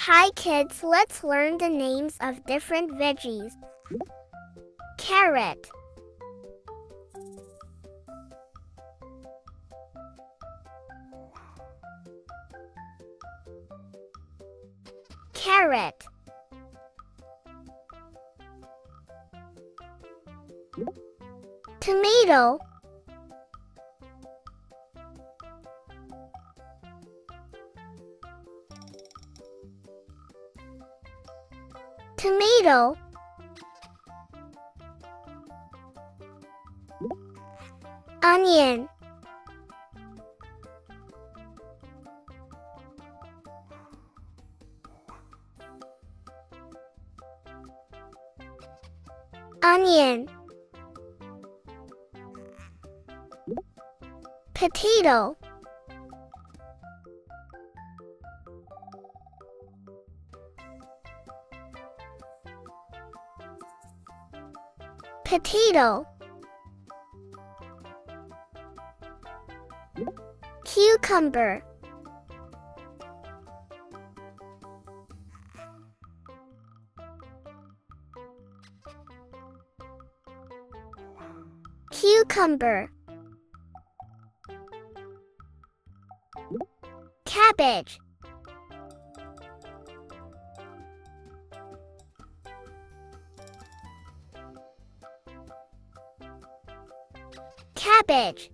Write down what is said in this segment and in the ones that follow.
Hi kids, let's learn the names of different veggies. Carrot, carrot, tomato, tomato, onion, onion, potato, potato, cucumber, cucumber, cabbage, cabbage,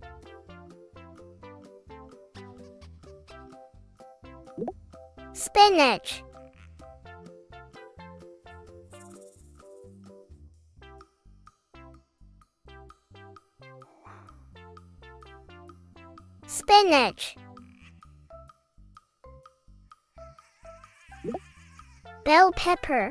spinach, spinach, bell pepper,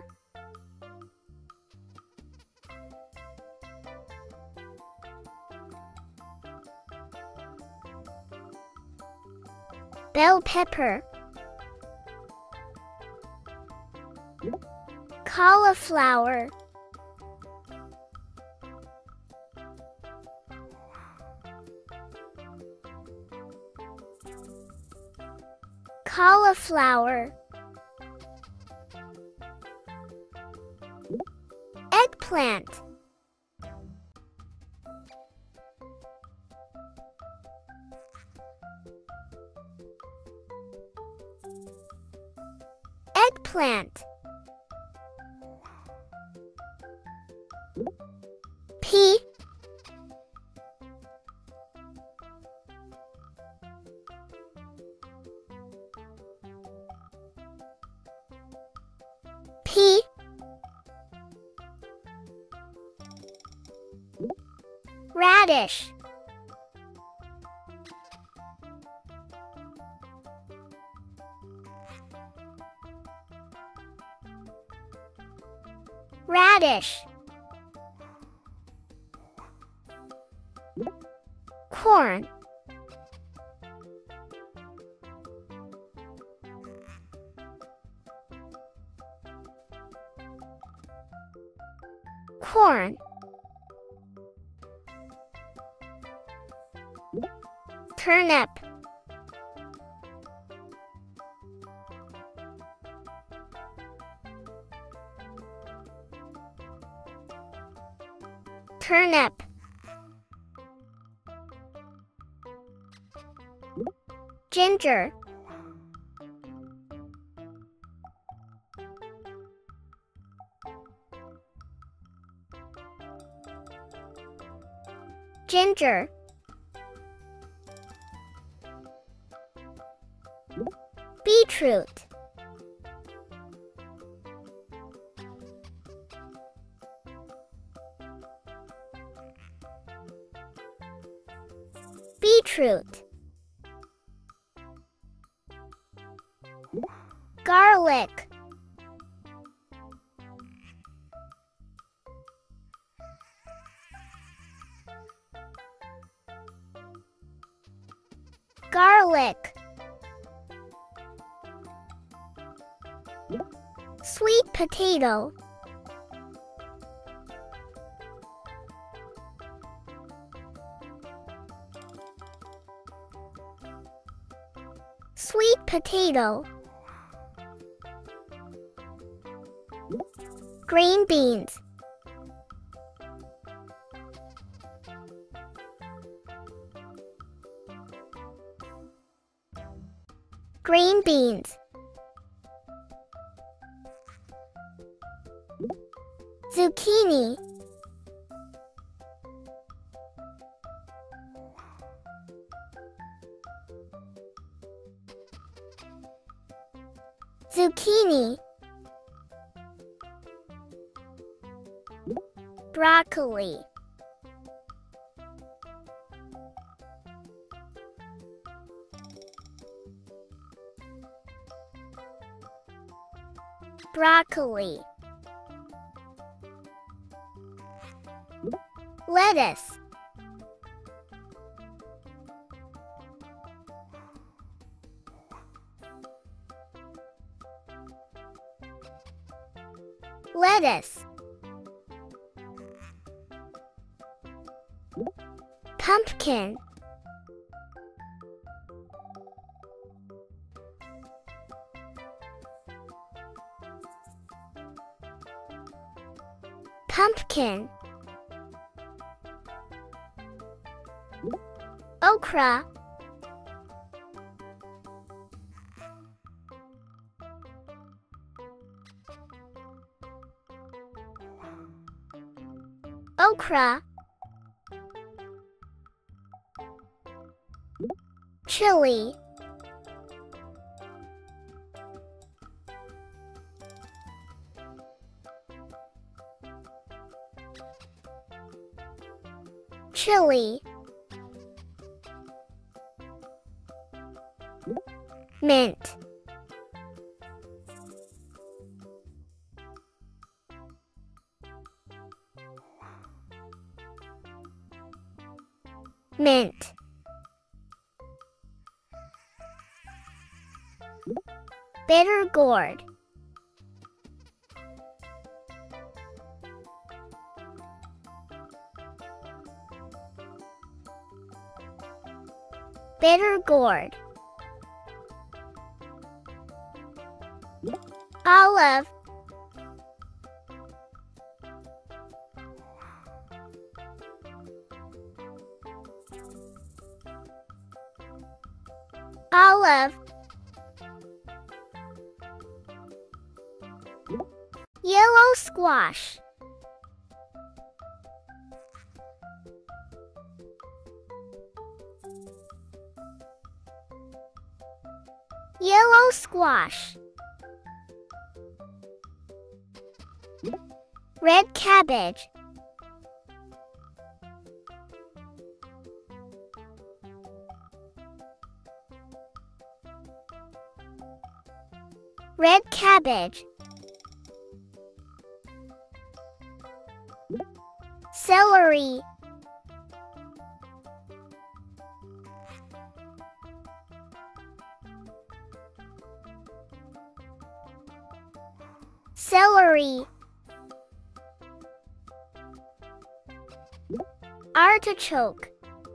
bell pepper, cauliflower, cauliflower, eggplant, eggplant, pea, pea, radish, radish, corn, corn, turnip, turnip, ginger, ginger, beetroot, beetroot, garlic, garlic, sweet potato, sweet potato, Green beans. Green beans. Zucchini. Zucchini. Broccoli. Broccoli. Lettuce. Lettuce. Pumpkin. Pumpkin. Okra. Okra. Chili. Chili. Mint. Mint. Bitter gourd. Bitter gourd. Olive. Olive. Yellow squash. Yellow squash. Red cabbage. Red cabbage. Celery. Celery. Artichoke.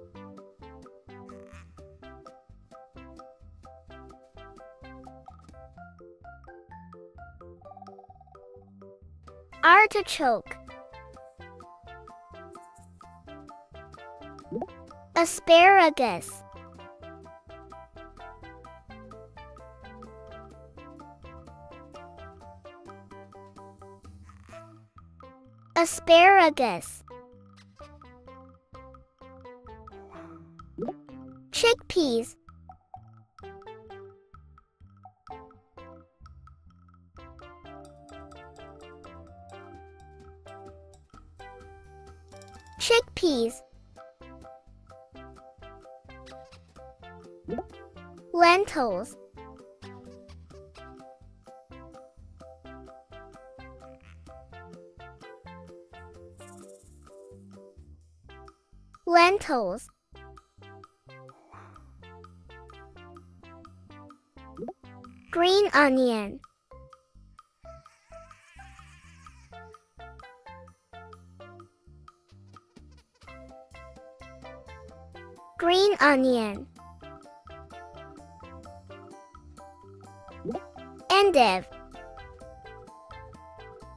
Artichoke. Asparagus. Asparagus. Chickpeas. Chickpeas. Lentils. Lentils. Green onion. Green onion. Endive.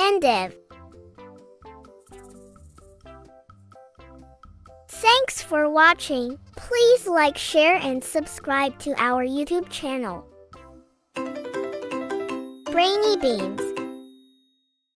attentive. Thanks for watching. Please like, share, and subscribe to our YouTube channel. BrainyBeams.